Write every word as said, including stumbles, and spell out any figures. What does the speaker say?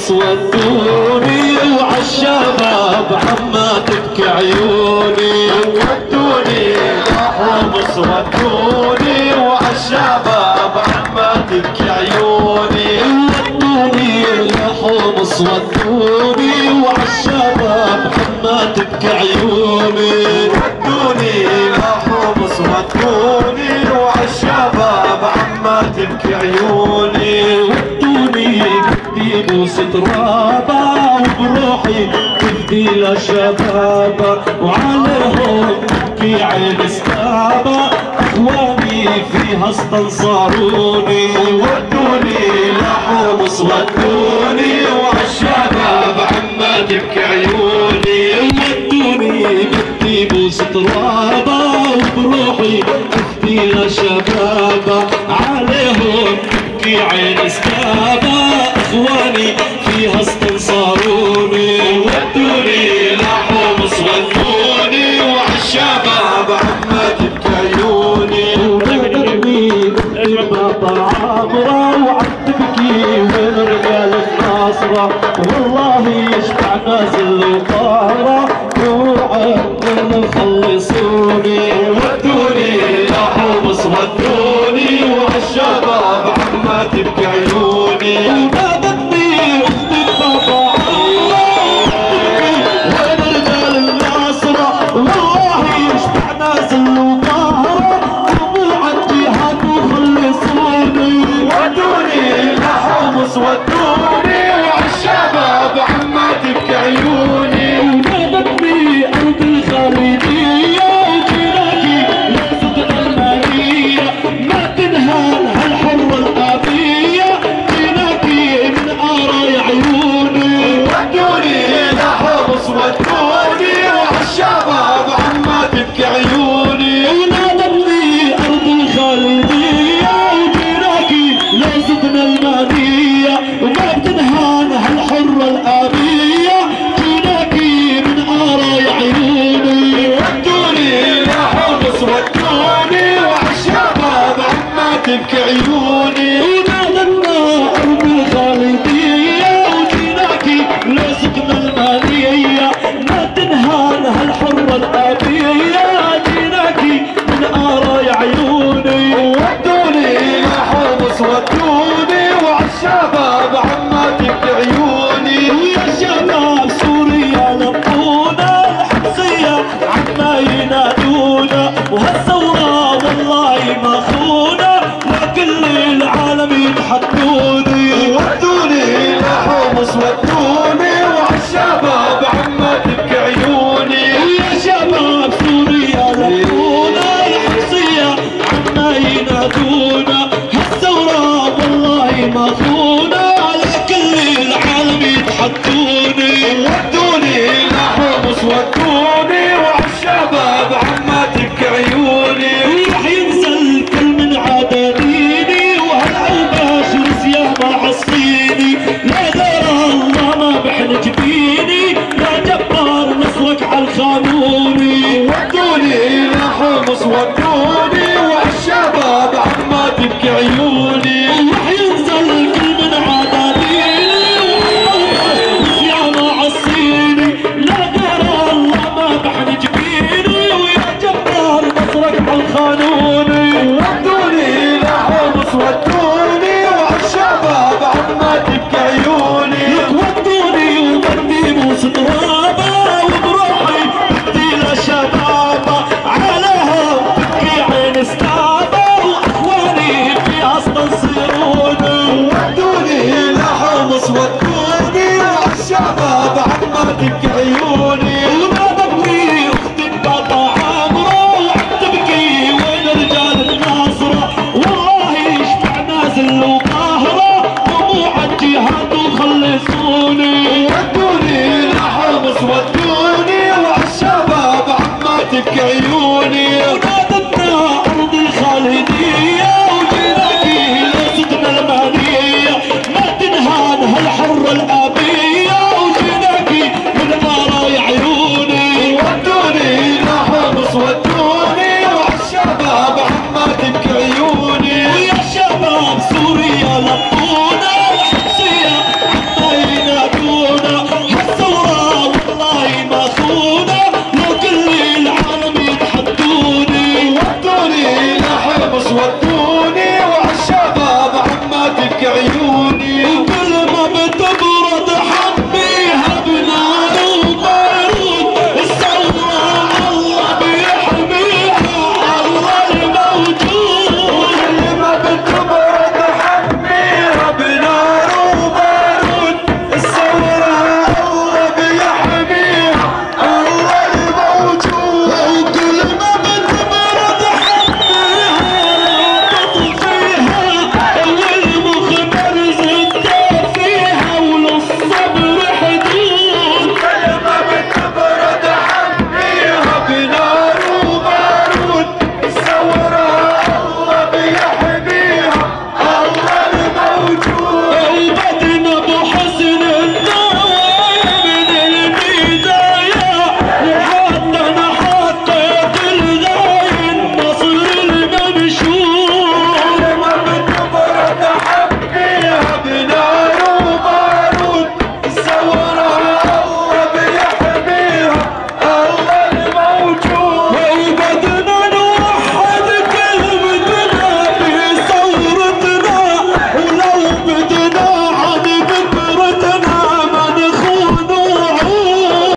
حمص ودوني وعالشباب عما تبكي عيوني. ودوني لحمص ودوني وعالشباب عما تبكي عيوني. ودوني لحمص ودوني وعالشباب عما تبكي عيوني. ودوني لحمص ودوني وعالشباب عما تبكي عيوني. ودوني بدي بوس ترابا وبروحي تفدي لشبابا وعليهم تبكي عين استابا اخواني فيها استنصروني. ودوني لحمص ودوني وعالشباب عما تبكي عيوني. ودوني بدي بوس ترابا وبروحي تفدي لشبابا عليهم تبكي عين استابا اخواني فيها استنصروني. ودوني لحمص ودوني وعالشباب عما تبكي عيوني. ونرمي بابا عمرة وعم تبكي وين رجال الناصرة والله يشبع نازل وطارة وعدنا خلصوني. ودوني لحمص ودوني وعالشباب عما تبكي عيوني. ونادتني اختي بابا عمرة وين رجال الناصرة والله يشبع نازل وطارة دموع الجهاد وخلصوني. ودوني لحمص ودوني وعالشباب عما تبكي عيوني. ونادتني أرض الخالدية وجيناكي لحظة المالية ما تنهال هالحرة الأبية جيناكي من آراء عيوني. ودوني لحمص ودوني وعالشباب عما تبكي عيوني. ونادتني أرض الخالدية وجيناكي لحظتنا المالية وما بتنهان هالحرة الأبية جيناكي من آراء عيوني. ودوني لحمص ودوني وعالشباب عما تبكي عيوني. ونادنا أرض الخالدية وجيناكي لصقنا المالية ما تنهان هالحرة الأبية جيناكي من آراء عيوني. ودوني لحمص ودوني وعالشباب عما تبكي عيوني. ويا شباب سوريا لبونا الحمصية عما ينادونا وهالثورة والله ما خونا لكل العالم يتحدوني. ودوني لحمص ودوني وعالشباب عما تبكي عيوني. ويا شباب سوريا لبونا الحمصية عما ينادونا هالثورة والله ما خونا لكل العالم يتحدوني. ودوني لحمص ودوني وعالشباب عما تبكي عيوني. راح ينزل كل من عدديني وهالعوباش رسيا ما عصيني لا دار الله ما بحن جبيني يا جبار نصرك عالخانوني. ودوني لحمص ودوني وعالشباب عما تبكي عيوني.